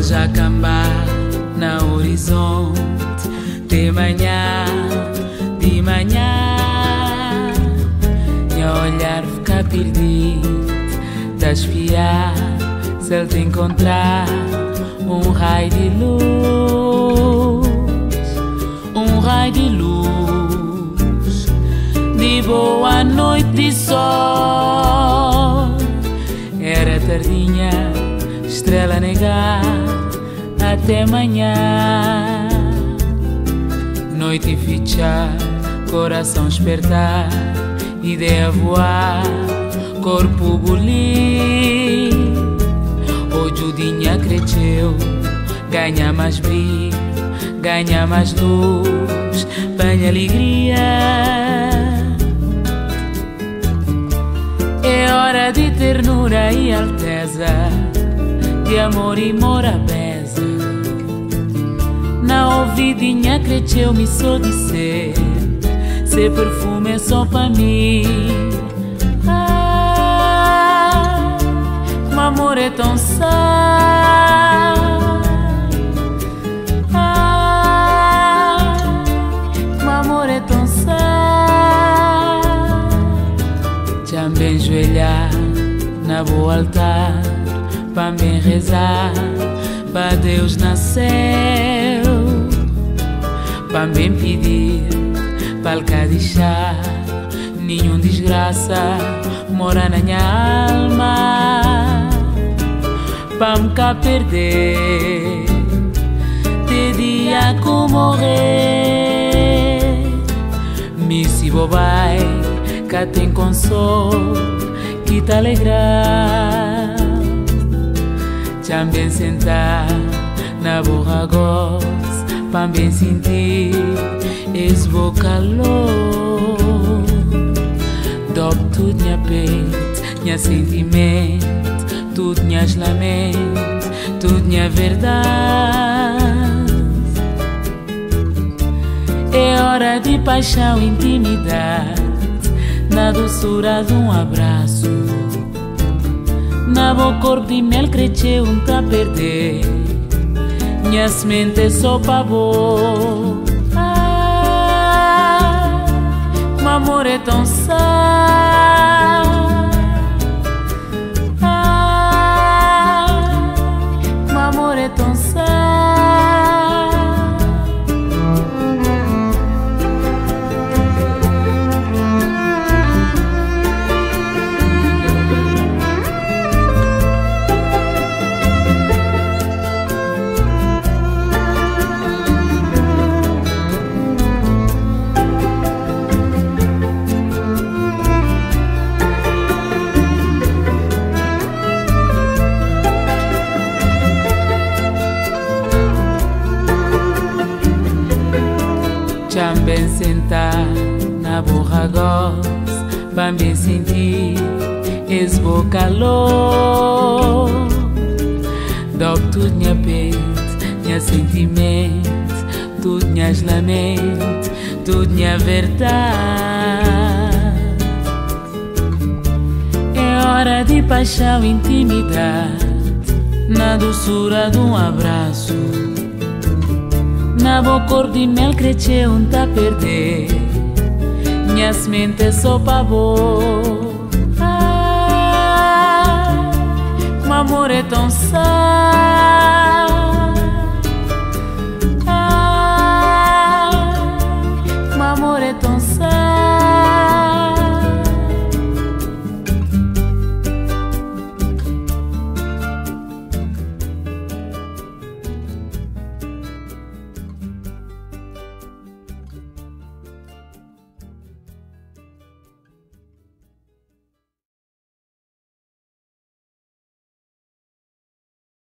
já acabar na horizonte de manhã, e a olhar ficar perdido, tá espiar se ele te encontrar um raio de luz, um raio de luz, de boa noite de sol. Era tardinha, estrela negar até manhã, noite fichar, coração despertar, ideia voar, corpo bulir. Hoje o dia cresceu, ganha mais brilho, ganha mais luz, banha alegria. É hora de ternura e alteza, de amor e morabeza. Na ouvidinha cresceu-me só dizer, se perfume é só pra mim. Ah, como amor é tão só. Ah, como amor é tão só. Também joelhar na boa altar, para bem rezar, para Deus nasceu, para bem pedir, para cá deixar nenhum desgraça mora na minha alma, para me cá perder, de dia com morrer. Me se bobai, cá tem consolo que te alegrar. Também sentar na boa goz, para bem sentir esse bom calor. Dob tudo minha peito, minha sentimento, tudo minhas lamento, tudo minha verdade. É hora de paixão e intimidade, na doçura de um abraço, na boa corpo de mel cresceu pra perder, minha semente é só pra boa. Ah, como amor é tão só. Ah, como amor é tão só. Também sentar na boa goz, para bem sentir esse bom calor. Dob tudo minha peito, minha sentimento, tudo minhas lamento, tudo minha verdade. É hora de paixão e intimidade, na doçura de um abraço, na boa cor de mel cresceu tá perder, minha semente é só pra boa. Ah, como amor é tão só. Ah, como amor é tão só.